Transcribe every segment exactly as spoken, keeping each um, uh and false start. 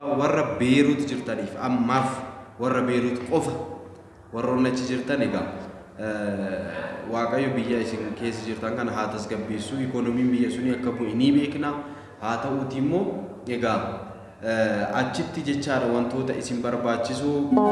warra Beirut jirtaniif ammaaf warra Beirut qofa warroonni achi jirtan egaa waaqayyo biyya isin keessa jirtan kana haa tasgabbeessu ikonomiin biyya suni akka bu'u ni beekna haa ta'uuti immoo egaa achitti jechaadha wantoota isin barbaachisu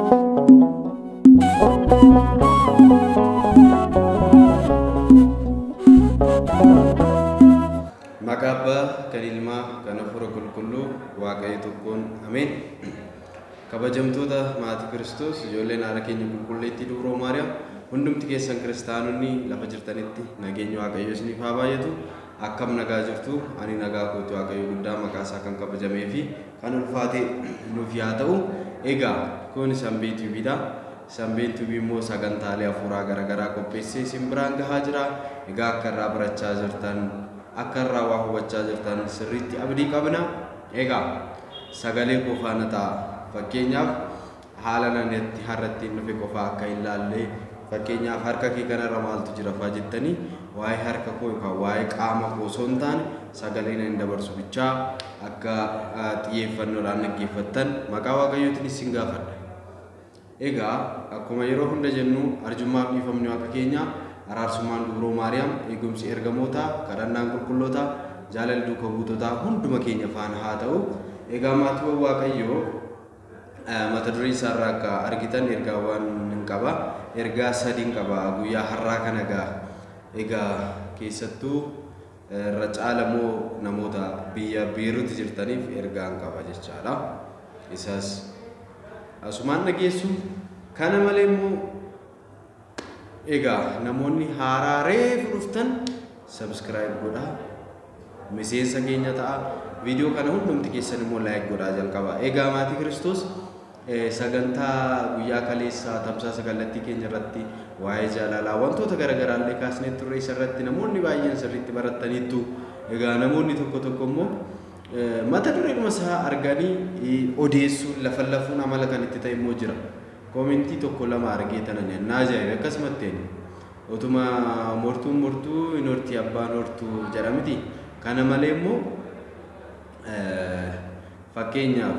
Makaba kan ilma kan afura kulkullu waaqayyo tokkoon ameen kabajamtoota maatii Kiristoos ijoolleen haala keenya qulqulleetti dubroo Maariyaam hundumti keessan kiristaanonni lafa jirtanitti nageenya waaqayyo isiniif haa baay'atu akkam nagaa jirtu ani nagaa kootu waaqayyo guddaa maqaa isaa kan kabajamee fi kan ulfaate nuuf yaa ta'u egaa kun Sanbee tiiviidha Sanbee tiivii immoo sagantaalee afuuraa garaagaraa qopheessee isin biraan gahaa jira egaa akka irraa barachaa jirtan akka irraa waa hubachaa jirtan sirriitti abdii qabna egaa sagalee qofaan ta'a fakkeenyaaf haala naannatti harratti nufi qofa akka hin laalle fakkeenyaaf harka kee kanarra maaltu jira faa jettanii waa'ee harka koo yookaan waa'ee qaama koo osoo hin taane sagalee nan dabarsu bichaa akka xiyyeeffannoodhaan dhaggeeffattan maqaa waaqayyootiin isin gaafadha egaa akkuma yeroo hunda jennu arjummaa fi dhiifamni waaqa keenyaa araarsummaan dubroo Maariyaam eegumsi ergamoota kadhannaan qulqulloota jaalalli duuka buutota hunduma keenya faana haa ta'u egaa maatii waaqayyoo mata duree isaarraa akka argitan ergaawwan hin qaba ergaa sadii qaba guyyaa har'aa kana egaa egaa keessattuu irra caalamoo namoota biyya Beirut jirtaniif ergaan qaba jechaadha isaas asumaan dhageessu kana malee immoo egaa namoonni haaraaree dhuftan subscribe godhaa miseensa keenya ta'a video kana hundumti keessan immoo like godhaa jalqaba egaa maatii Kiristoos sagantaa guyyaa kaleessaa tamsaasa kallattii keenya irratti waa'ee jaalalaa wantoota garaagaraa illee kaasnee turre isarratti namoonni baay'een sirriitti barataniitu egaa namoonni tokko tokko immoo mata dureedhuma isaa arganii odeessuun lafa lafuun amala kan itti ta'e immoo jira komentii tokko lama argee tanan naa jaa'ibe akkasumatti otuma mortuun mortuu inortii abbaan hortuu jedhamti kana malee immoo fakkeenyaaf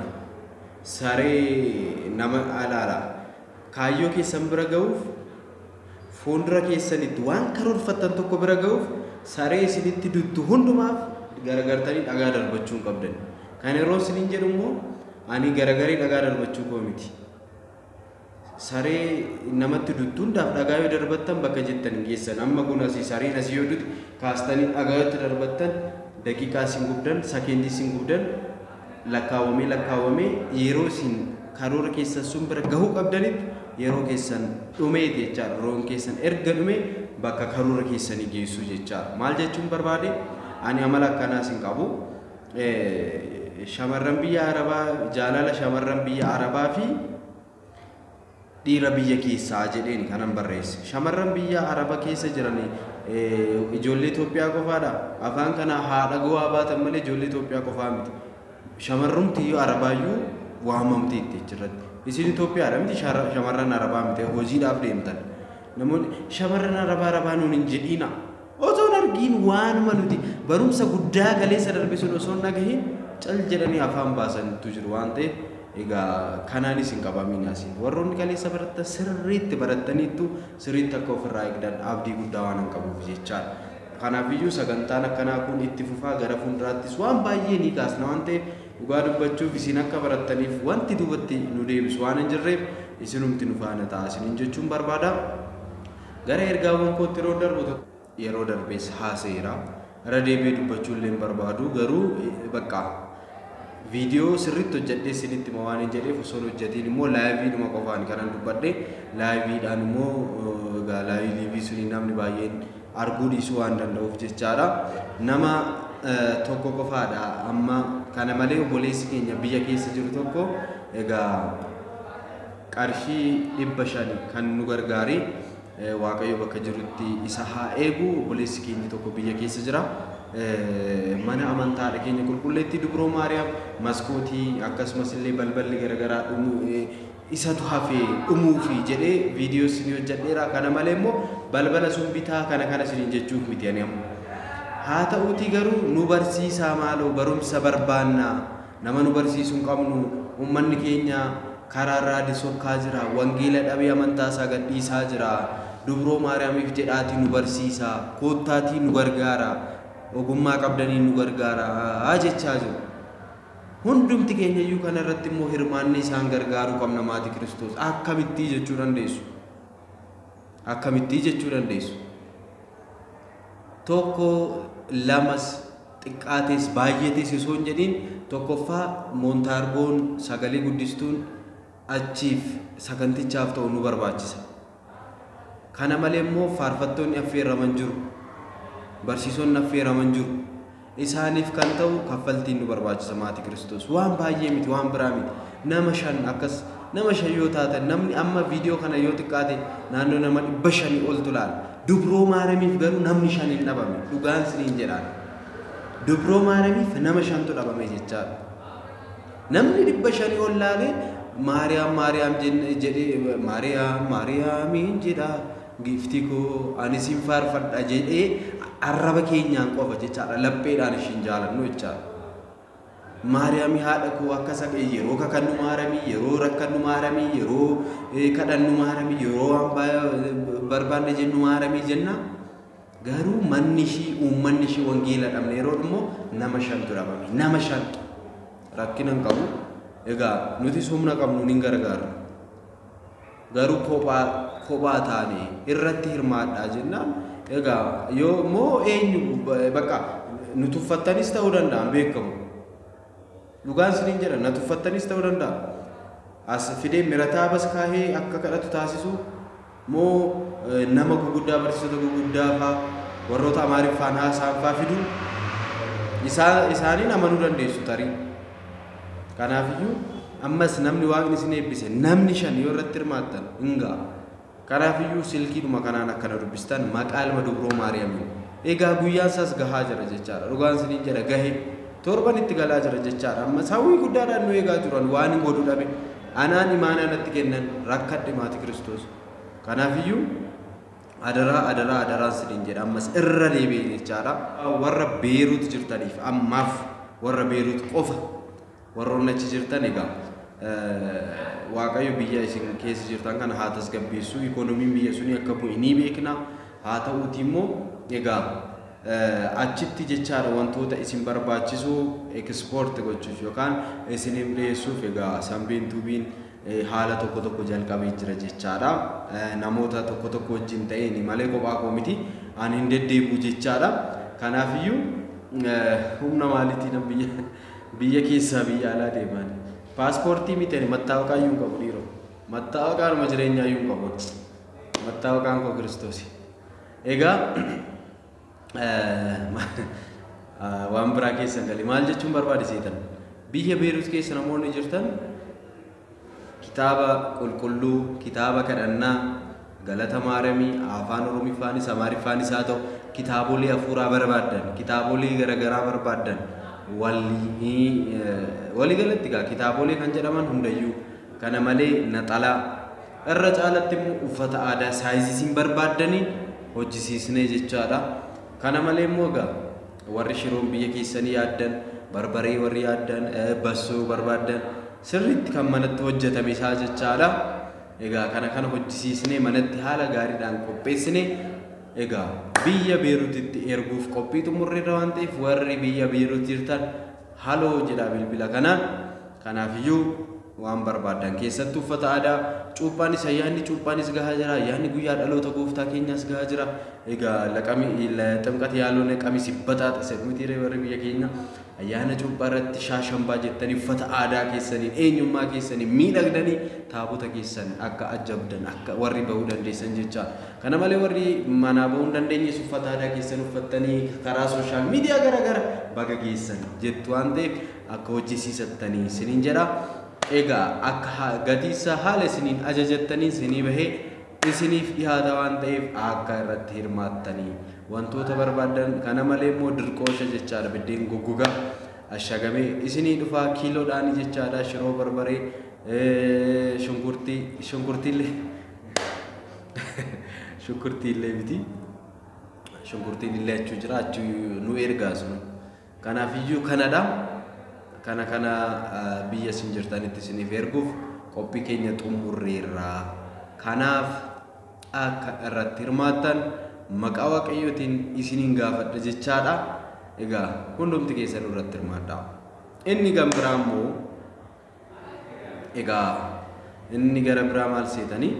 saree nama alaala kaayyoo keessan bira ga'uuf fuuldura keessanitti waan karoorfattan tokko bira ga'uuf saree isinitti duttu hundumaaf garagartanii dhagaa darbachuu qabdan kan yeroo isiniin jedhu immoo ani garagarii dhagaa darbachuu koo miti saree namatti duttu hundaaf dhagaa yoo darbattan bakka jettan geessan amma kun asii sareen asii yoo dutti kaastanii dhagaa yoo darbattan daqiiqaa isin gubdan sekeendii isin gubdan lakkaawwamee lakkaawwamee yeroo isin karoora keessan sun bira gahuu qabdanitti yeroo keessan dhumee jechaadha roon keessan erga dhumee bakka karoora keessanii geessu jechaadha maal jechuun barbaade ani amala akkanaa isin qabu shamarran biyya arabaa jaalala shamarran biyya arabaa fi dhiira biyya keessaa jedheen kanan barreesse shamarran biyya araba keessa jiran ijoollee Itoophiyaa qofaadha afaan kana haadha gowaa baatan malee ijoollee Itoophiyaa qofaa miti shamarrumti yoo arabaayyuu waamamte itti jirratti isin Itoophiyaadha miti shamarran arabaa miti hojiidhaaf deemtan namoonni shamarran arabaa arabaa nuun hin jedhiina osoo argiin waanuma nuti barumsa guddaa galeessa darbisuun osoo nagahin cal jedhanii afaan baasantu jiru waan ta'eef egaa kanaan isin qabamin asiin warroonni kaleessa barattan sirriitti barattaniittu sirriitti akka ofirraa eegdan abdii guddaa waan qabuuf jechaadha kanaafiyyuu sagantaan akkanaa kun itti fufaa gara fuulduraattis waan baay'ee ni kaasna waan ta'eef dhugaa dubbachuuf isin akka barattaniif wanti duubatti nu deebisu waan hin jirreef isinumti nu faana ta'a isiniin jechuun barbaada gara ergaawwan kootti yeroo darbu yeroo darbees haaseera irra deebi'ee dubbachuu illee barbaadu garuu bakka video sirriitti hojjedhee isinitti ma waan hin jedheef osoo hojjetiin immoo laayiviidhuma qofaan kanan dubbadhe laayiviidhaan immoo egaa laayivii suni namni baay'een arguu dhiisuu waan danda'uuf jechaadha nama tokko qofaadha amma kana malee obboleessi keenya biyya keessa jiru tokko egaa qarshii dhibba shani kan nu gargaaree waaqayyo bakka jirutti isa haa eegu obboleessi keenya tokko biyya keessa jira mana amantaadha keenya qulqulleetti dubroo Maariyaam maskootii akkasumas illee balballi garagaraa dhumu isatu hafee dhumuu fi jedhee viidiyoo isin hojjedheera kana malee immoo balbala sun bitaa kana kana isin jechuuf miti ani ammoo haa ta'uutii garuu nu barsiisaa maaloo barumsa barbaannaa nama nu barsiisuu hin qabnu ummanni keenya karaarraa disokkaa jira wangeela dhabee amantaa isaa gadhiisaa jira dubroo maariyaamiif jedhaatii nu barsiisa koottaatii nu gargaara ogummaa qabdanii nu gargaara jechaa jiru hundumti keenya iyyuu kana irratti immoo hirmaanni isaan gargaaruu qabna maatii Kiristoos akkamitti jechuu dandeessu akkamitti jechuu dandeessu tokko lamas xiqqaates baay'eetes osoo hin jedhin tokkoffaa moontaarboon sagalee guddistuun achiif sagantichaaf ta'u nu barbaachisa kana malee immoo faarfattoonni affeeraman jiru barsiisonni affeeraman jiru isaaniif kan ta'u kaffaltiin nu barbaachisa maatii Kiristoos waan baay'ee miti waan biraa miti nama shan akkas nama shan yoo taatan namni amma viidiyoo kana yoo xiqqaate naannoo nama dhibba shanii oltu laala dubroo maariyaamiif garuu namni shan hin dhabame dhugaan isiniin jedhaan dubroo maariyaamiif nama shantu dhabame jechaadha namni dhibba shanii ol laalee maariyaam maariyaam jedhee maariyaam maariyaamiin jedha gifti koo ani sin faarfadha jedhee arraba keenyaan qofa jechaadha lapheedhaan ishiin jaalannu jechaadha maariyaami haadha koo akka saqee yeroo kakannu maariyaamii yeroo rakkannu maariyaamii yeroo kadhannu maariyaamii yeroo waan barbaanne jennu maariyaamii jenna garuu manni ishii uummanni ishii wangeela dhabne yeroo immoo nama shantu dhabame nama shan rakkina hin qabu egaa nuti humna qabnu ni gargaarra garuu kophaa kophaa taane irratti hirmaadhaa jennaan egaa yoo moo eenyu bakka nu tuffattanis ta'uu danda'an beekamu dhugaan isiniin jedha na tuffattanis ta'uu danda'a as fidee mirataa bas kaahee akka kadhatu taasisu moo nama guguddaa barsiisota guguddaa faa warroota amaariffaan haasaan faa fidu isaaniin amanuu dandeessu tarii kanaafiyyuu ammas namni waaqni isin eebbise namni shan yoo irratti hirmaattan hingaa kanaafiyyuu silkiidhuma kanaan akkana dubbistan maqaa ilma dubroo maariyaamiin egaa guyyaan isaas gahaa jira jechaadha dhugaan isiniin jedha gahee torban itti galaa jira jechaadha ammas hawwii guddaadhaan nu eegaa jiran waan hin godhu dhabe anaan imaanaa natti kennan rakkadhe maatii Kiristoos kanaafiyyuu adaraa adaraa adaraan isiniin jedha ammas irra deebi'ee jechaadha warra beeruut jirtaniif ammaaf warra beeruut qofa warroonni achi jirtan egaa waaqayyo biyya isin keessa jirtan kana haa tasgabbeessu ikoonomiin biyya sunii akka bu'e ni beekna haa ta'uuti immoo egaa achitti jechaadha wantoota isin barbaachisu ekspoort gochuuf yookaan isiniif dhiyeessuuf egaa sanbeen tuubiin haala tokko tokko jalqabee jira jechaadha namoota tokko tokko wajjin ta'een malee kophaa koo miti ani hin deddeebi'u jechaadha kanaafiyyuu humna maaliitiin biyya biyya keessaa biyya alaa deeman paaspoortii miti mattaawaqaa iyyuu qabu dhiiroo mattaawaqaanuma jireenyaa iyyuu qabu mattaawaqaan koo Kiristoos egaa waan biraa keessan galee maal jechuun barbaade seetan biyya beeruut keessa namoonni jirtan kitaaba qulqulluu kitaaba kadhannaa galata maariyaamii afaan oromiffaanis amaariffaanis haa ta'u kitaabolee hafuuraa barbaaddan kitaabolee garagaraa barbaaddan walii walii galatti gaa kitaabolee kan jedhaman hundayyuu kana malee naxalaa irra caalatti immoo uffata aadaa saayizisiin barbaaddanii hojjisiisnee jechaadha kana malee immoo gaa warri shiroon biyya keessanii yaaddan barbaree warri yaaddan bassoo barbaaddan sirriitti kan manatti hojjetame isaa jechaadha egaa kana kana hojjisiisnee manatti haala gaariidhaan qopheessine egaa biyya beeruutitti erguuf qophii xumurreerra waan ta'eef warri biyya beeruut jirtan haloo jedha bilbila kanaan kanaafiyyuu waan barbaadan keessatti uffata aadaa cuuphaanis ayyaanni cuuphaanis gahaa jira ayyaanni guyyaa dhaloota gooftaa keenyaas gahaa jira egaa laqami ximqati yaaloon qamis baxaaxase mitiiree warri biyya keenya ayyaana cuuphaa irratti shaashambaa jettanii uffata aadaa keessanii eenyummaa keessanii miidhagdanii taabota keessan akka ajabdan akka warri bahuu dandeessan jecha kana malee warri manaa bahuu hin dandeenyes uffata aadaa keessan uffattanii karaa sooshaal miidiyaa garagara baga geessan jettu waan ta'eef akka hojjisiisattanii isiniin jedha egaa akka gatiisa haala isiniin ajajattanii isinii bahee isiniif dhihaata waan ta'eef akka irratti hirmaattanii wantoota barbaadan kana malee immoo dirqoosha jechaadha biddeen goggogaa ashagamee isinii dhufaa kiiloodhaan jechaadha shiroo barbaree shunkurtii shunkurtiillee shunkurtiillee biti shunkurtiin illee achuu jira achuu nu ergaa sun kanaafiyyuu kanadha kana kana biyya isin jirtanitti isiniif erguuf qophii keenya xumurreerra. Kanaaf akka irratti hirmaattan maqaa Waaqayyootiin isiniin gaafadha jechaadha. Egaa hundumti keessan irratti hirmaadhaa. Inni gambiraa immoo egaa inni gara biraa maal seetanii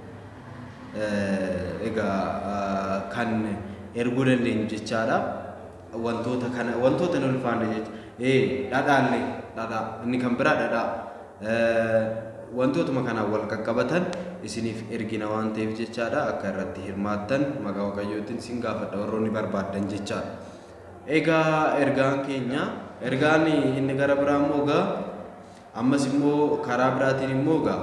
egaa kan erguu dandeenyu jechaadha. Wantoota kana wantoota nuti faana jecha eh dhadhaalle dhadhaa inni kan biraa dhadhaa wantootuma kana wal qaqqabatan isiniif ergina waan ta'eef jechaadha. Akka irratti hirmaattan maqaa Waaqayyootiin isin gaafadha warroonni barbaadan jechaadha. Egaa ergaan keenya ergaan inni gara biraa immoo egaa ammas immoo karaa biraatiin immoo egaa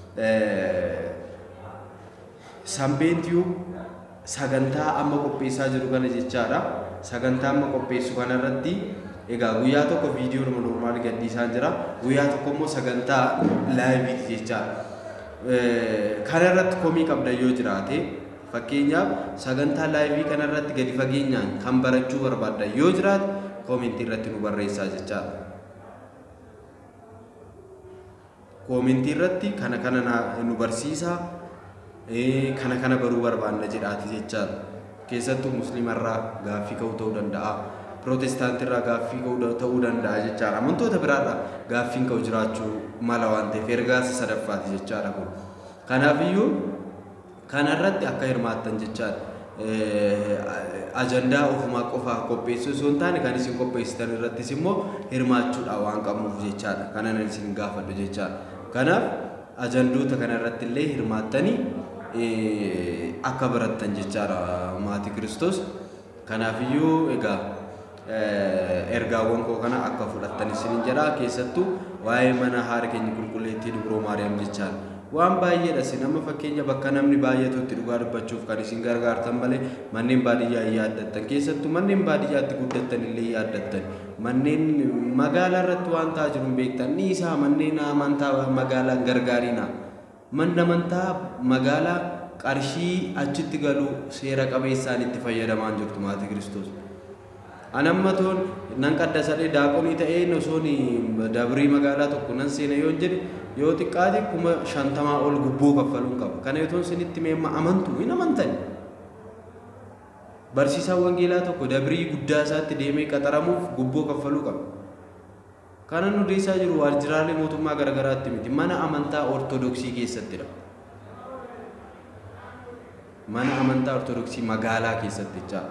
Sambeentiu sagantaa amma qopheessaa jiru kana jechaadha. Sagantaa amma qopheessu kana irratti egaa guyyaa tokko viidiyoo nama normaali gadhiisaa jira. Guyyaa tokko immoo sagantaa laayiviiti jechaadha. Kana irratti komii qabda yoo jiraate fakkeenyaaf sagantaa laayivii kana irratti gadi fageenyaan kan barachuu barbaadda yoo jiraate koomentii irratti nu barreessaa jechaadha. Koomentii irratti kana kana nu barsiisaa kana kana baruu barbaanna jedhaati jechaadha. Keessattuu musliimarraa gaaffii ka'uu ta'uu danda'a. Protestaantirraa gaaffii ka'uu ta'uu danda'a jechaadha. Amantoota biraarraa gaaffiin ka'u jiraachuu mala waan ta'eef ergaa sadaffaati jechaadha kun. Kanaafiyyuu kana irratti akka hirmaattan jechaadha. Ajandaa ofumaa qofaa qopheessuu osoo hin taane kan isin qopheessitan irrattis immoo hirmaachuudhaan waan qabnuuf jechaadha. Kana nan isin gaafadhu jechaadha. Kanaaf ajandoota kana irratti illee hirmaattanii akka barattan jechaadha maatii Kiristoos. Kanaafiyyuu egaa ergaawwan koo kana akka fudhattan isinin jedha. Keessattuu waa'ee mana haadha keenya qulqulleettii Dubroo Maariyaam jechaadha. Waan baay'eedha isin amma fakkeenya bakka namni baay'atutti dhugaa dubbachuuf kan isin gargaartan malee manneen baadiyyaa yaaddattan. Keessattuu manneen baadiyyaatti guddattan illee yaaddattan. Manneen magaalaa irratti waan ta'aa jiru beektan ni isaa manneen amantaa magaalaa gargaariina. Manni amantaa magaalaa qarshii achitti galu seera qabeessaan itti fayyadamaa jirtu maatii Kiristoos. Anammatoon nan qaddasadhee daaqonii ta'ee osoon dabrii magaalaa tokko nan seena yoo jedhe yoo xiqqaate kuma shantamaa ol gubboo kaffaluun qaba. Kana yoo isinitti meemma amantu hin amantani. Barsiisaan wangeelaa tokko dabrii guddaa isaatti deemee qaxaramuuf gubboo kaffaluu qaba. Kana nu deessaa jiru waajjiraalee mootummaa garagaraatti miti mana amantaa ortodoksii keessattidha. Mana amantaa ortodoksii magaalaa keessatti jechaadha.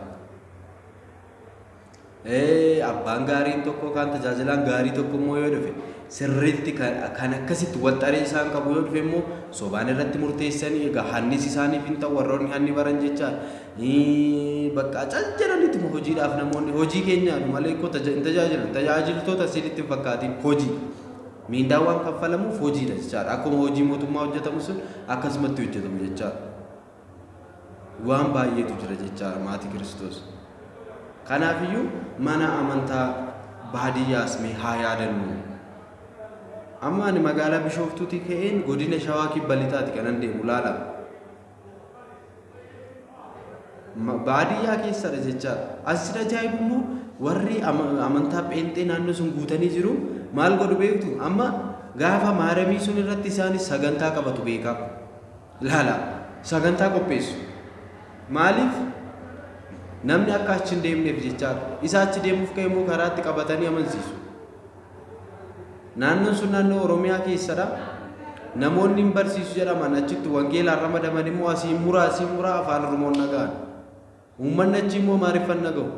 Eh abbaan gaariin tokko kan tajaajilaan gaarii tokko immoo yoo dhufe sirriitti kan akkasitti walxaree isaan qabu yoo dhufe immoo sobaan irratti murteessanii egaa hannis isaaniif hin ta'u warroonni hanni baran jechaadha. Bakka caljalanitti immoo hojiidhaaf namoonni hojii keenyaadhu malee koo tajaajilan tajaajiltoota isinitti hin fakkaatiin hojii miindaa waan kaffalamuuf hojiidha jechaadha. Akkuma hojii mootummaa hojjetamu sun akkasumatti hojjetamu jechaadha. Waan baay'eetu jira jechaadha maatii Kiristoos. Kanaafiyyuu mana amantaa baadiyyaas mee haa yaadannu. Amma ani magaalaa Bishooftuutii ka'een godina Shawaa Kibba Lixaati kanan deemu laala. Baadiyyaa keessadha jechaadha. Asirra ajaa'ibu immoo warri amantaa pheenxee naannoo sun guutanii jiru maal godhu beektu amma gaafa maaramii sun irratti isaanis sagantaa qabatu beekaa. Laala sagantaa qopheessu. Maaliif? Namni akka achi hin deemneef jechaadha. Isa achi deemuuf ka'e immoo karaatti qabatanii amansiisu. Naannoon sun naannoo Oromiyaa keessadha. Namoonni hin barsiisu jedhaman achitti wangeelaan ramadaman immoo asii muraa asii muraa afaan Oromoon nagaan. Uummanni achi immoo maariffan naga'u.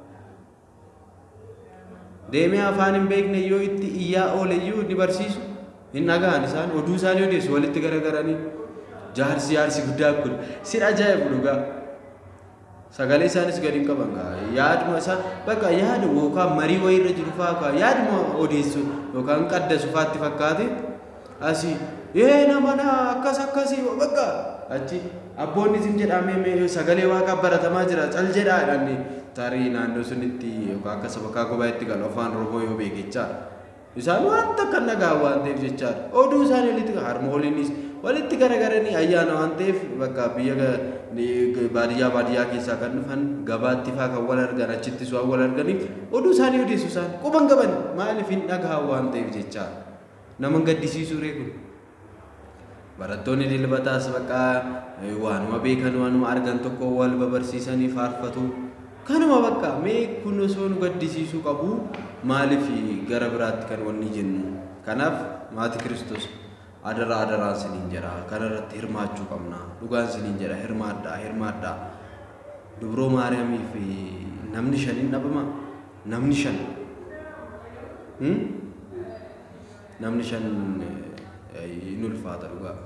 Deemee afaan hin beekne yoo itti iyyaa ooleyyuu ni barsiisu. Hin nagaan isaan oduu isaanii odeessu walitti garagaranii. Jaarsi jaarsi guddaa kun sin ajaa'ibu dhugaa. Sagalee isaanis gadi hin qaban kaa yaaduma isaa bakka yaada yookaan marii wayii irra jiru fa'aa kaa yaaduma odeessu yookaan qaddasu fa'aatti fakkaate asii ee nama na akkas akkasii bakka achi abboonni isin jedhamee sagalee waaqaa baratamaa jira cal jedhaadhaan tarii naannoo sunitti yookaan akka sabakaa kophaa itti galu afaan Oromoo yoo beekechaa isaan wanta kan nagaa waan ta'eef jechaadha oduu isaanii walitti harmooliinis walitti garagaranii ayyaana waan ta'eef bakka biyya baadiyyaa baadiyyaa keessaa kan dhufan gabaatti faa kan wal argan achitti waan wal arganiif oduu isaanii odeessu isaan quban qaban maaliif hin dhagaa waan ta'eef jechaadha nama gaddisiisuu reeku barattoonni dilbataas bakka waanuma beekan waanuma argan tokko wal babarsiisanii faarfatu kanuma bakka mee kun osoo nu gaddisiisuu qabu maaliif gara biraatti kan wanni jennu kanaaf maatii Kiristoos adara adaraan siniin jedha kanarratti hirmaachuu qabna dhugaan siniin jedha hirmaadhaa hirmaadhaa dubroo maariyaamii fi namni shaniin dhabama namni shan hmm namni shan inulfaata dhugaa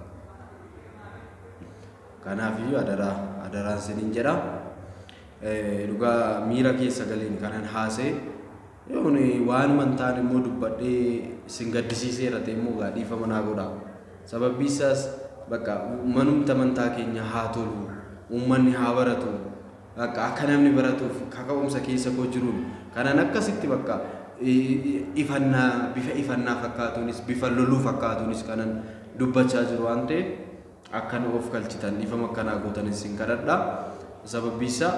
kanaaf iyyuu adara adaraan siniin jedha dhugaa miira keessa galiin kanan haasee yooni waan mantaan immoo dubbadhee sin gaddisiiseera ta'e immoo gaadhiifama naa godhaa sababni isaas bakka manumta amantaa keenya haa tolu uummanni haa baratu bakka akka namni baratuuf kaka'umsa keessa koo jiruun kanan akkasitti bakka ifannaa bifa ifannaa fakkaatuunis bifa loluu fakkaatuunis kanan dubbachaa jiru waan ta'eef akkan of galchitan ifama akkanaa gootanis sin kadhadha sababni isaa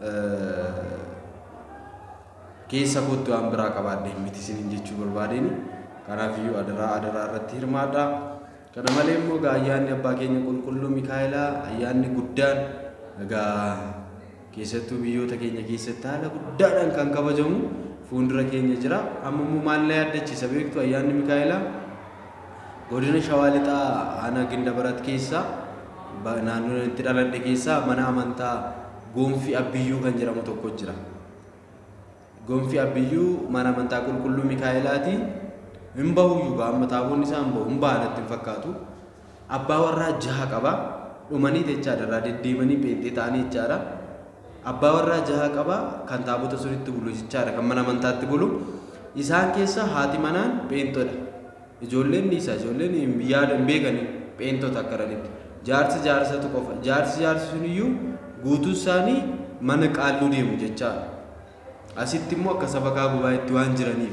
keessa kootti waan biraa qabaadhe miti sinin jechuu barbaadeni kanaaf iyyuu adaraa adaraa irratti hirmaadhaa kana malee immoo ayyaanni abbaa keenya qulqulluu Mikaa'elaa ayyaanni guddaan egaa keessattuu biyyoota keenya keessatti haala guddaadhaan kan kabajamu fuuldura keenya jira amma immoo maal na yaaddachiisa beektu ayyaanni Mikaa'elaa godina Shawaa Lixaa aanaa Gindabarat keessa naannoo itti dhaladhe keessa mana amantaa Gonfii Abbiyyuu kan jedhamu tokko jira Gonfii Abbiyyuu mana amantaa qulqulluu Mikaa'elaati hin bahuyyuu amma taaboonni isaa hin bahu hin bahanatti hin fakkaatu abbaa warraa jaha qaba dhumanii jechaadha irraa deddeemanii pheenxee ta'anii jechaadha abbaa warraa jaha qaba kan taabota sunitti bulu jechaadha kan mana amantaatti bulu isaan keessa haati manaan pheenxodha ijoolleen isaa ijoolleen yaada hin beekanii pheenxota akka jiranitti jaarsi jaarsatu qofa jaarsi jaarsi suniyyuu guutuu isaanii mana qaalluu deemu jechaadha asitti immoo akka sabakaa gubaa itti waan jiraniif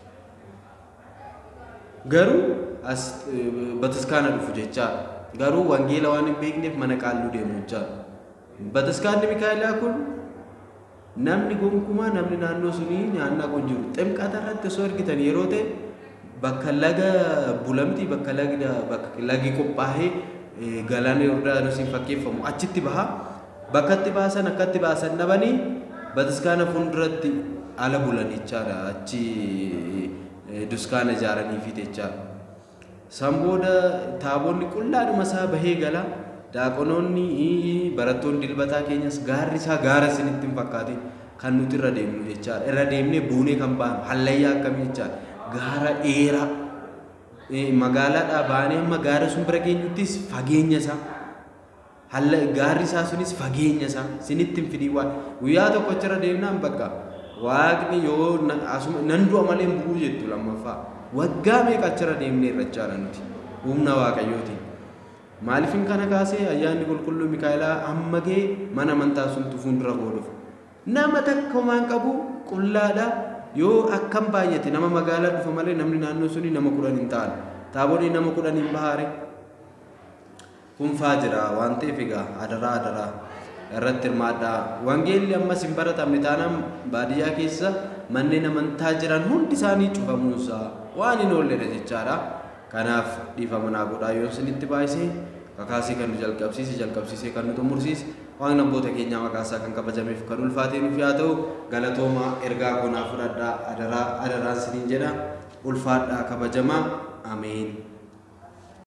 garuu as bataskaana dhufu jechaadha garuu wangeela waan hin beekneef mana qaalluu deemu jechaadha bataskaanni Mikaa'elaa kun namni gonkumaa namni naannoo sunii naannaa kun jiru ximqata irratti osoo argitan yeroo ta'e bakka laga bulamti bakka lagi bakka lagi qophaa'ee galaana Yordaanosiin fakkeeffamu achitti baha bakkatti baasan akkatti baasan dhabanii bataskaana fuulduratti ala bulan jechaadha achi duskaana ijaaranii fi jechaadha Sambooda taaboonni qullaadhuma isaa bahee gala daaqonoonni barattoonni dilbataa keenyas gaarri isaa gaara isinitti hin fakkaatin kan nuti irra deemnu jechaadha irra deemnee buunee kan baanu hallayyaa akkamii jechaadha gaara dheeraa magaalaadhaa baanee amma gaara sun bira geenyuttis fageenya isaa halla gaarri isaa sunis fageenya isaa isinitti hin fidii waan guyyaa tokko achirra deemnaan bakka waaqni yoo asuma nan du'a malee hin bu'uu jettu lammaffaa waggaa meeqa achirra deemnee irrachaadha nuti humna waaqayyootiin maaliifin kana kaasee ayyaanni qulqulluu Mikaa'elaa amma gee mana amantaa sun fuuldura godhuuf nama takka waan qabu qullaadha yoo akkam baay'ate nama magaalaa dhufa malee namni naannoo suni nama kudhan hin ta'an taaboonni nama kudhan hin bahaare kun faajira waan ta'eef egaa adaraa adaraa irratti hirmaadhaa wangeelli ammas hin baratamne taanaan baadiyyaa keessa manneen amantaa jiran hundi isaanii cufamuunsaa waan hin oolledha jechaadha kanaaf dhiifama naa godhaa yoo isinitti baay'isee kakaasee kan nu jalqabsiise jalqabsiisee kan nu xumursiise waan abboota keenyaa maqaasaa kan kabajameef kan ulfaatee nuuf yaa ta'u galatooma ergaa konaa fudhadhaa adaraa adaraan isiniin jedha ulfaadhaa kabajamaa ameen